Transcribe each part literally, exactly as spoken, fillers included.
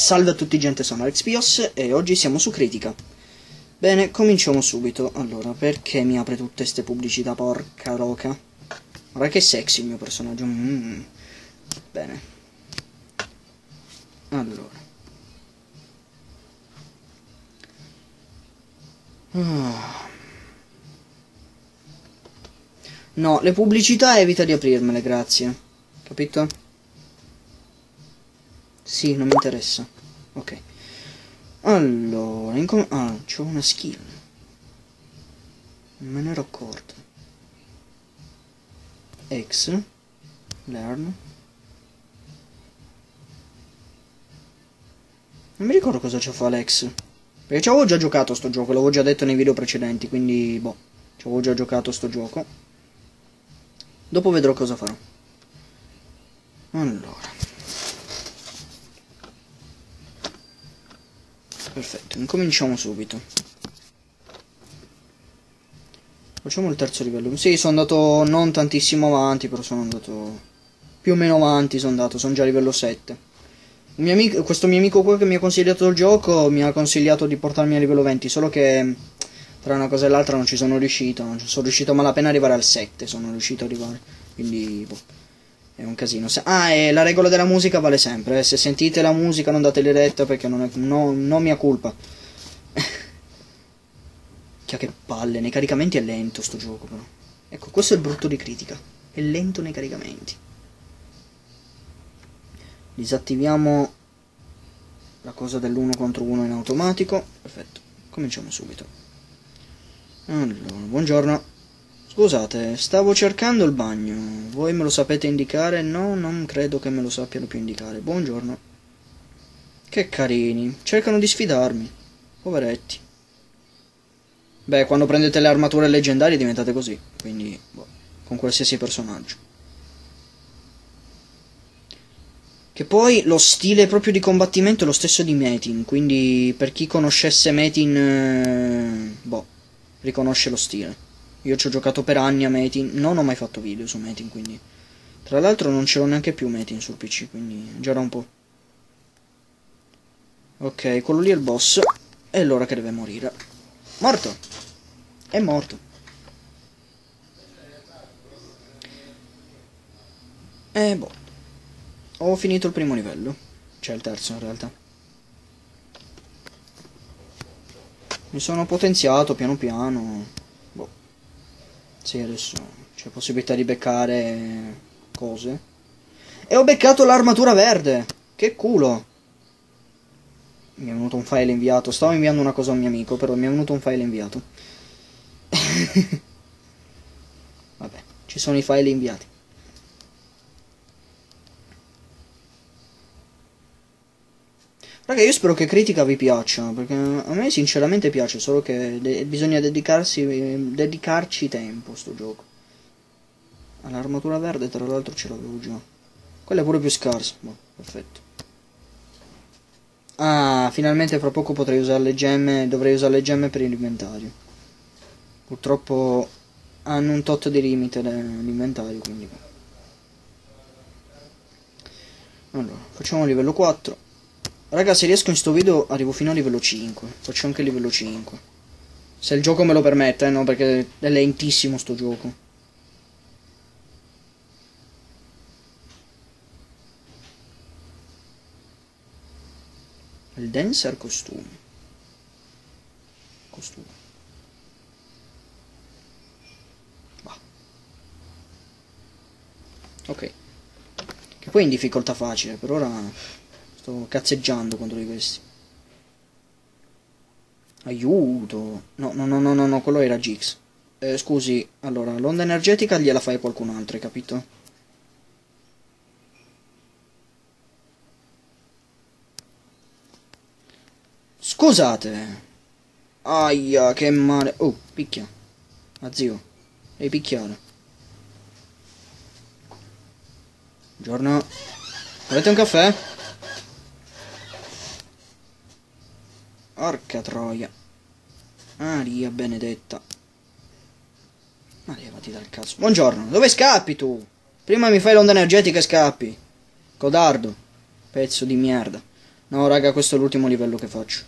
Salve a tutti gente, sono AlexPios e oggi siamo su Critica. Bene, cominciamo subito. Allora, perché mi apre tutte ste pubblicità, porca roca? Guarda che sexy il mio personaggio. Mm. Bene. Allora. Ah. No, le pubblicità evita di aprirmele, grazie. Capito? Sì, non mi interessa. Ok. Allora, ah, c'ho una skill. Non me ne ero accorto. X. Learn. Non mi ricordo cosa ci fa l'ex. Perché ci avevo già giocato sto gioco, l'avevo già detto nei video precedenti, quindi boh, ci avevo già giocato sto gioco. Dopo vedrò cosa farò. Allora. Perfetto, incominciamo subito. Facciamo il terzo livello. Sì, sono andato non tantissimo avanti, però sono andato più o meno avanti, sono andato, sono già a livello sette. Un mio amico, questo mio amico qua che mi ha consigliato il gioco mi ha consigliato di portarmi a livello venti, solo che tra una cosa e l'altra non ci sono riuscito, non sono riuscito a malapena arrivare al sette, sono riuscito ad arrivare, quindi boh. È un casino. Ah, e la regola della musica vale sempre. Eh. Se sentite la musica non datele retta perché non è no, non mia colpa. Chia che palle, nei caricamenti è lento sto gioco però. Ecco, questo è il brutto di Critica. È lento nei caricamenti. Disattiviamo la cosa dell'uno contro uno in automatico. Perfetto. Cominciamo subito. Allora, buongiorno. Scusate, stavo cercando il bagno. Voi me lo sapete indicare? No, non credo che me lo sappiano più indicare. Buongiorno. Che carini. Cercano di sfidarmi. Poveretti. Beh, quando prendete le armature leggendarie diventate così. Quindi, boh, con qualsiasi personaggio. Che poi lo stile proprio di combattimento è lo stesso di Metin. Quindi, per chi conoscesse Metin, eh, boh, riconosce lo stile. Io ci ho giocato per anni a Metin, non ho mai fatto video su Metin, quindi... Tra l'altro non ce l'ho neanche più Metin sul P C, quindi già da un po'. Ok, quello lì è il boss, è l'ora che deve morire. Morto! È morto. E boh. Ho finito il primo livello. C'è il terzo in realtà. Mi sono potenziato piano piano. Sì, adesso c'è possibilità di beccare cose. E ho beccato l'armatura verde! Che culo! Mi è venuto un file inviato. Stavo inviando una cosa a un mio amico, però mi è venuto un file inviato. Vabbè, ci sono i file inviati. Raga, io spero che Critica vi piaccia, perché a me sinceramente piace, solo che bisogna dedicarsi, dedicarci tempo sto gioco. L'armatura verde tra l'altro ce l'avevo già. Quella è pure più scarsa. Boh, perfetto. Ah, finalmente fra poco potrei usare le gemme, dovrei usare le gemme per l'inventario. Purtroppo hanno un tot di limite l'inventario, quindi... Allora, facciamo livello quattro. Raga, se riesco in sto video arrivo fino a livello cinque. Faccio anche livello cinque. Se il gioco me lo permette, eh, no? Perché è lentissimo sto gioco. Il dancer costume. Costume. Bah. Ok. Che poi è in difficoltà facile, per ora... Sto cazzeggiando contro di questi. Aiuto. No, no, no, no, no, no, quello era Gix. Eh, scusi, allora, l'onda energetica gliela fai a qualcun altro, hai capito? Scusate. Aia, che male. Oh, picchia. Ah, zio. Devi picchiare. Buongiorno. Volete un caffè? Porca troia. Maria benedetta. Ma levati dal cazzo. Buongiorno, dove scappi tu? Prima mi fai l'onda energetica e scappi. Codardo. Pezzo di merda. No, raga, questo è l'ultimo livello che faccio.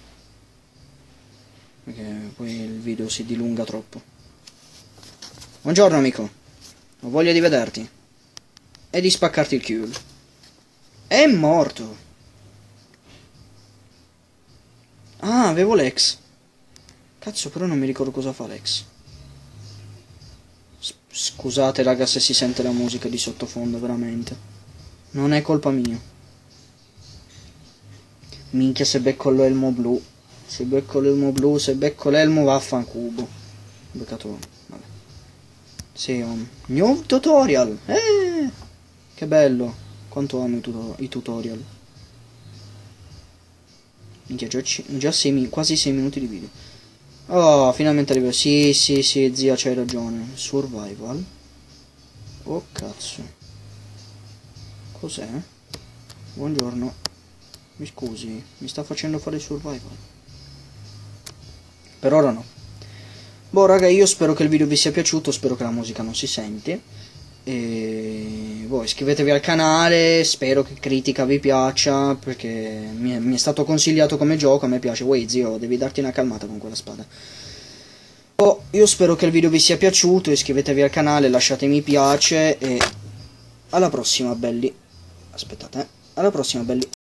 Perché poi il video si dilunga troppo. Buongiorno, amico. Ho voglia di vederti. E di spaccarti il culo. È morto. Ah, avevo l'ex. Cazzo, però non mi ricordo cosa fa l'ex. Scusate, raga, se si sente la musica di sottofondo, veramente. Non è colpa mia. Minchia, se becco l'elmo blu. Se becco l'elmo blu, se becco l'elmo vaffanculo. Beccato. Vabbè. Sì, um, new tutorial. Eh, che bello. Quanto amo i, tuto i tutorial. Minchia, già, già sei, quasi sei minuti di video. Oh, finalmente arrivo. Sì, sì, sì, zia, c'hai ragione. Survival. Oh, cazzo. Cos'è? Buongiorno. Mi scusi, mi sta facendo fare survival. Per ora no. Boh, raga, io spero che il video vi sia piaciuto, spero che la musica non si senti. E boh, iscrivetevi al canale, spero che Critica vi piaccia, perché mi è, mi è stato consigliato come gioco, a me piace. Uè, zio, devi darti una calmata con quella spada. Boh, io spero che il video vi sia piaciuto, iscrivetevi al canale, lasciate mi piace e alla prossima, belli. Aspettate, eh. Alla prossima, belli.